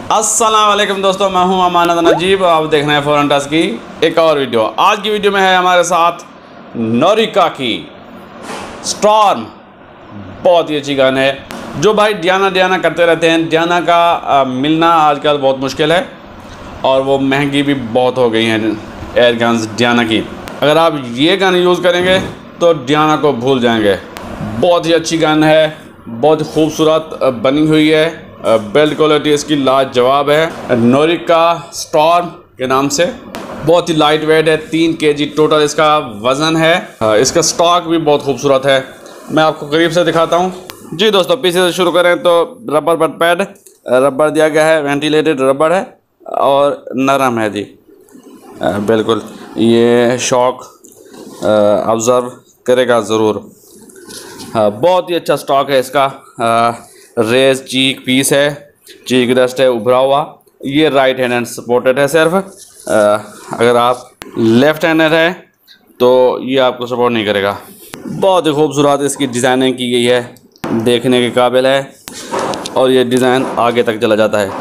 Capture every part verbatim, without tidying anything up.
अस्सलाम वालेकुम दोस्तों, मैं हूं अमानत नजीब। आप देख रहे हैं फॉरेन टच की एक और वीडियो। आज की वीडियो में है हमारे साथ नोरिका की स्टॉर्म। बहुत ही अच्छी गन है जो भाई डियाना डियाना करते रहते हैं। डियाना का आ, मिलना आजकल बहुत मुश्किल है और वो महंगी भी बहुत हो गई हैं एयर गन्स डियाना की। अगर आप ये गन यूज़ करेंगे तो डियाना को भूल जाएंगे। बहुत ही अच्छी गन है, बहुत खूबसूरत बनी हुई है। बिल्ड क्वालिटी इसकी लाजवाब है। नोरिका स्टॉर्म के नाम से बहुत ही लाइट वेट है। तीन केजी टोटल इसका वज़न है। इसका स्टॉक भी बहुत खूबसूरत है। मैं आपको करीब से दिखाता हूँ। जी दोस्तों, पीछे से शुरू करें तो रबर बट पैड रबर दिया गया है, वेंटिलेटेड रबर है और नरम है जी। बिल्कुल ये शॉक ऑब्ज़र्व करेगा ज़रूर। बहुत ही अच्छा स्टॉक है इसका। रेज चीक पीस है, चीक डस्ट है उभरा हुआ। ये राइट हैंड सपोर्टेड है सिर्फ। अगर आप लेफ्ट हैंडर है तो ये आपको सपोर्ट नहीं करेगा। बहुत ही खूबसूरत इसकी डिज़ाइनिंग की गई है, देखने के काबिल है। और ये डिज़ाइन आगे तक चला जाता है।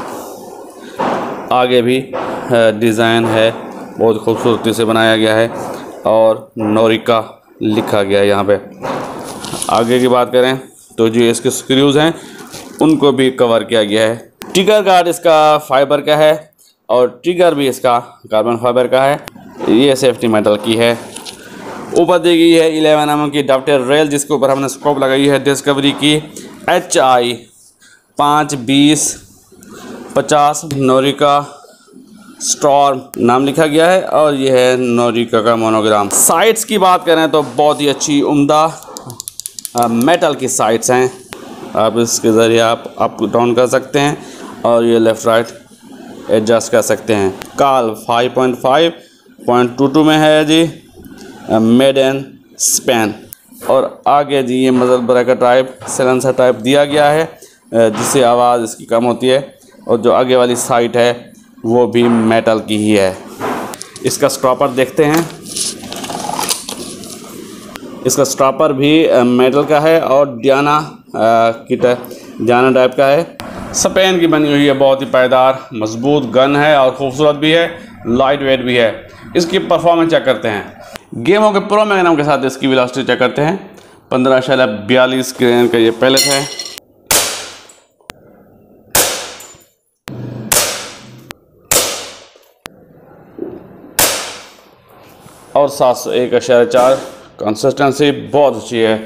आगे भी डिज़ाइन है, बहुत खूबसूरती से बनाया गया है और नोरिका लिखा गया है यहाँ पे। आगे की बात करें तो जो इसके स्क्रूज़ हैं उनको भी कवर किया गया है। ट्रिगर गार्ड इसका फाइबर का है और ट्रिगर भी इसका कार्बन फाइबर का है। ये सेफ्टी मेटल की है। ऊपर दी गई है इलेवन एम एम की डॉक्टर रेल, जिसके ऊपर हमने स्कोप लगाई है डिस्कवरी की एच आई पाँच बीस पचास। नोरिका स्टॉर्म नाम लिखा गया है और यह है नोरिका का मोनोग्राम। साइड्स की बात करें तो बहुत ही अच्छी उम्दा मेटल की साइड्स हैं। आप इसके ज़रिए आप अप डाउन कर सकते हैं और ये लेफ़्ट राइट एडजस्ट कर सकते हैं। काल five point five point two two में है जी, मेड इन स्पेन। और आगे जी ये मजल ब्रेकर टाइप सिलेंसर टाइप दिया गया है, जिससे आवाज़ इसकी कम होती है। और जो आगे वाली साइड है वो भी मेटल की ही है। इसका स्टॉपर देखते हैं। इसका स्टॉपर भी मेटल का है और डियाना की डियाना टाइप का है। स्पेन की बनी हुई है। बहुत ही पायदार मजबूत गन है और ख़ूबसूरत भी है, लाइट वेट भी है। इसकी परफॉर्मेंस चेक करते हैं। गेमों के प्रो मैग्नम के साथ इसकी वेलोसिटी चेक करते हैं। पंद्रह शैला बयालीस ग्रेन का ये पैलेट है। और सात सौ एक अशारे चार कंसिस्टेंसी बहुत अच्छी है।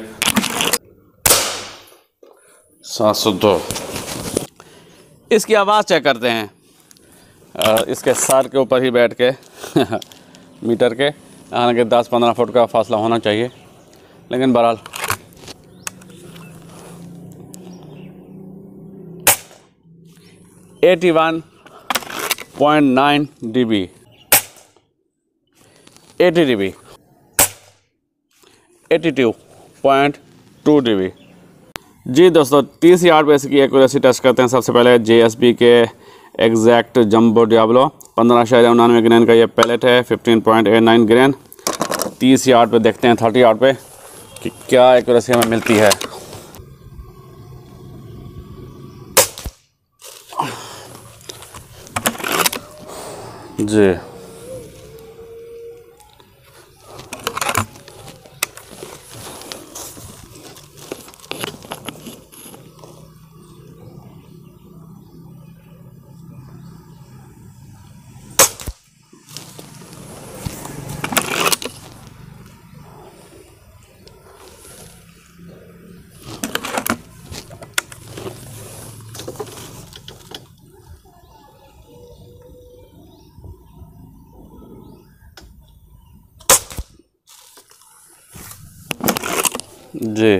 सात सौ दो। इसकी आवाज़ चेक करते हैं। आ, इसके सर के ऊपर ही बैठ के मीटर के, हालांकि दस पंद्रह फुट का फासला होना चाहिए, लेकिन बहरहाल eighty one point nine D B eighty D B eighty two point two D B. जी दोस्तों, तीस यार्ड पे इसकी एक्यूरेसी टेस्ट करते हैं। सबसे पहले जे एस बी के एग्जैक्ट जंबो डियाब्लो पंद्रह शैर उन्नानवे ग्रेन का ये पैलेट है, fifteen point eight nine grain. तीस यार्ड पे देखते हैं, थर्टी यार्ड पे कि क्या एक्यूरेसी हमें मिलती है। जी जी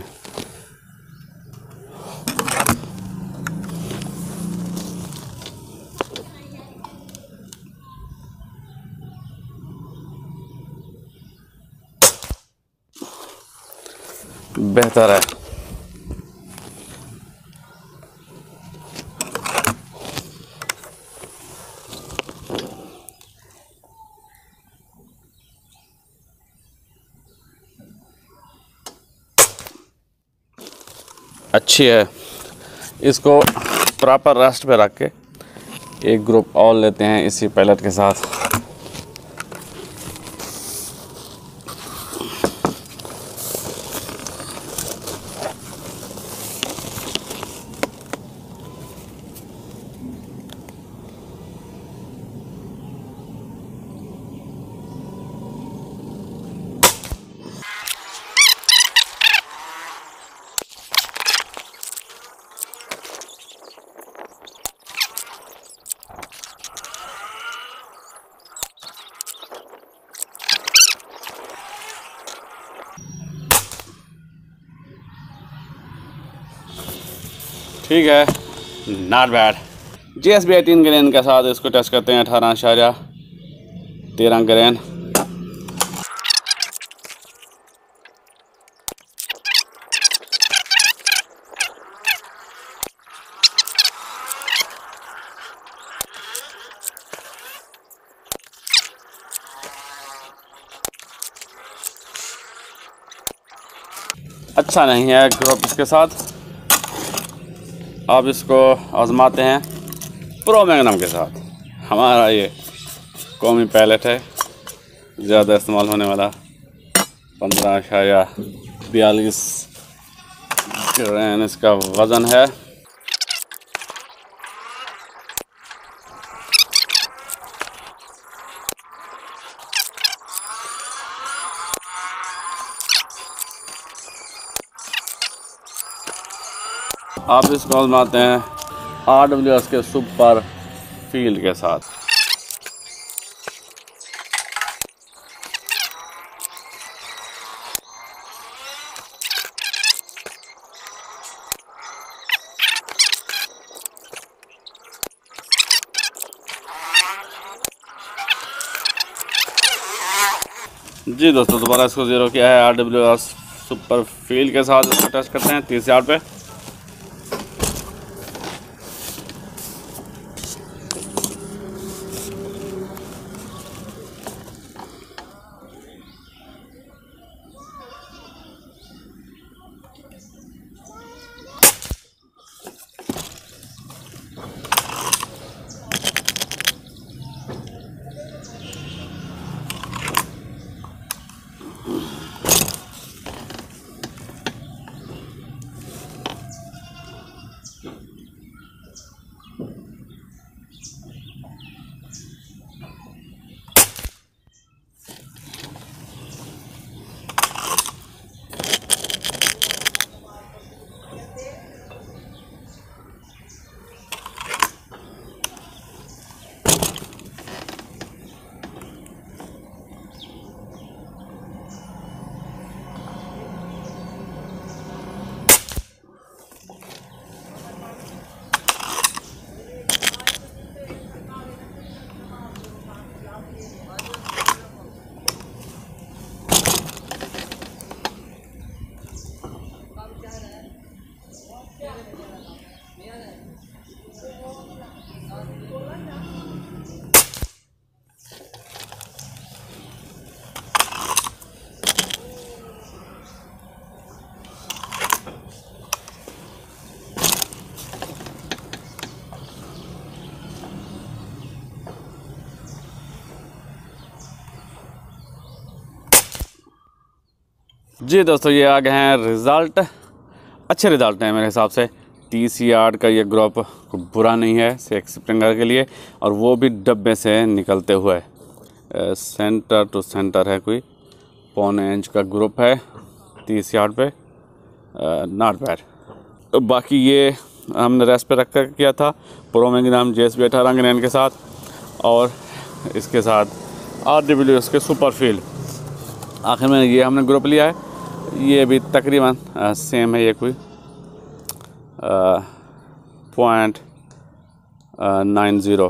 बेहतर है। अच्छी है। इसको प्रॉपर रेस्ट पे रख के एक ग्रुप और लेते हैं इसी पैलेट के साथ। ठीक है, not bad. G S B eighteen grain के साथ इसको टेस्ट करते हैं। अठारह आशार्या तेरह ग्रेन। अच्छा नहीं है ग्रुप इसके साथ। अब इसको आजमाते हैं प्रो मैग्नम के साथ। हमारा ये कौमी पैलेट है, ज़्यादा इस्तेमाल होने वाला। पंद्रह आशार्या बयालीस ग्रेन इसका वज़न है। आप इसको आजमाते हैं आर डब्ल्यू एस के सुपर फील्ड के साथ। जी दोस्तों, दोबारा इसको ज़ीरो किया है R W S super field के साथ। इसको टेस्ट करते हैं तीस यार्ड पे। जी दोस्तों, ये आ गए हैं रिज़ल्ट। अच्छे रिज़ल्ट हैं मेरे हिसाब से। तीस यार्ड का ये ग्रुप बुरा नहीं है सिक्स स्प्रिंगर के लिए, और वो भी डब्बे से निकलते हुए। ए, सेंटर टू सेंटर है, कोई पौने इंच का ग्रुप है तीस यार्ड पे। Not bad. तो बाकी ये हमने रेस्ट पे रख कर किया था pro magnum J S B अठारह ग्रेन के साथ, और इसके साथ आर डब्ल्यू एस के सुपर फील्ड। आखिर में ये हमने ग्रुप लिया है। ये भी तकरीबन सेम है। ये कोई पॉइंट नाइन ज़ीरो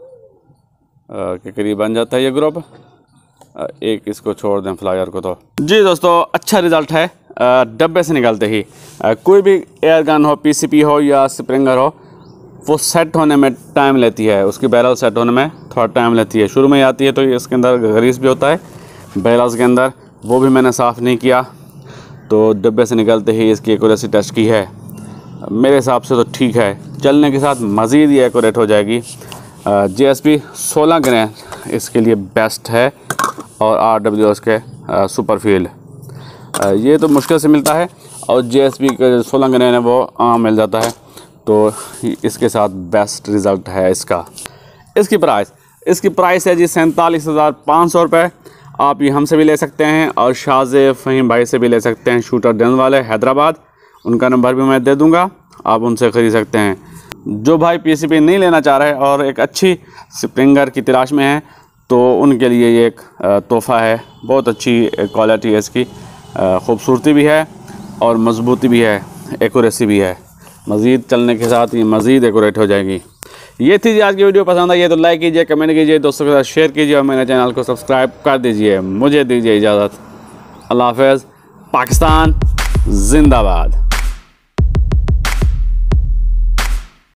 के करीब बन जाता है ये ग्रुप। आ, एक इसको छोड़ दें फ्लायर को। तो जी दोस्तों, अच्छा रिज़ल्ट है। आ, डब्बे से निकलते ही आ, कोई भी एयर गन हो, पीसीपी हो या स्प्रिंगर हो, वो सेट होने में टाइम लेती है। उसकी बैरल सेट होने में थोड़ा टाइम लेती है। शुरू में आती है तो इसके अंदर ग्रीस भी होता है बैरल्स के अंदर, वो भी मैंने साफ़ नहीं किया। तो डब्बे से निकलते ही इसकी एक्यूरेसी टेस्ट की है। मेरे हिसाब से तो ठीक है। चलने के साथ मज़ीद ही एक्यूरेट हो जाएगी। जी एस पी सोलह ग्रेन इसके लिए बेस्ट है, और आर डब्ल्यू एस के सुपर फील्ड ये तो मुश्किल से मिलता है, और जी एस पी का सोलह ग्रेन है वो आम मिल जाता है, तो इसके साथ बेस्ट रिज़ल्ट है इसका। इसकी प्राइस इसकी प्राइस है जी सैंतालीस हज़ार पाँच सौ रुपये। आप ये हमसे भी ले सकते हैं और शाहज़ेब फ़हीम भाई से भी ले सकते हैं, शूटर डेन वाले हैदराबाद। उनका नंबर भी मैं दे दूंगा, आप उनसे ख़रीद सकते हैं। जो भाई पीसीपी नहीं लेना चाह रहे और एक अच्छी स्प्रिंगर की तलाश में है, तो उनके लिए ये एक तोहफ़ा है। बहुत अच्छी क्वालिटी है इसकी, ख़ूबसूरती भी है और मज़बूती भी है, एक्यूरेसी भी है। मज़ीद चलने के साथ ये मज़ीद एक्यूरेट हो जाएगी। ये थी जी आज की वीडियो। पसंद आई है तो लाइक कीजिए, कमेंट कीजिए, दोस्तों के साथ शेयर कीजिए और मेरे चैनल को सब्सक्राइब कर दीजिए। मुझे दीजिए इजाज़त। अल्लाह हाफ़िज़। पाकिस्तान जिंदाबाद।